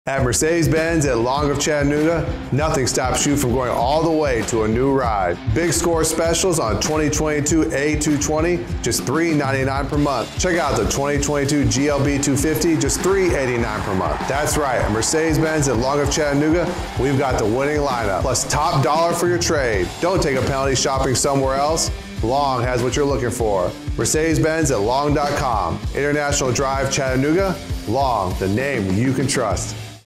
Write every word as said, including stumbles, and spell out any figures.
At Mercedes-Benz at Long of Chattanooga, nothing stops you from going all the way to a new ride. Big score specials on twenty twenty-two A two twenty, just three ninety-nine per month. Check out the twenty twenty-two G L B two fifty, just three eighty-nine per month. That's right, at Mercedes-Benz at Long of Chattanooga, we've got the winning lineup, plus top dollar for your trade. Don't take a penalty shopping somewhere else. Long has what you're looking for. Mercedes-Benz at long dot com. International Drive, Chattanooga. Long, the name you can trust.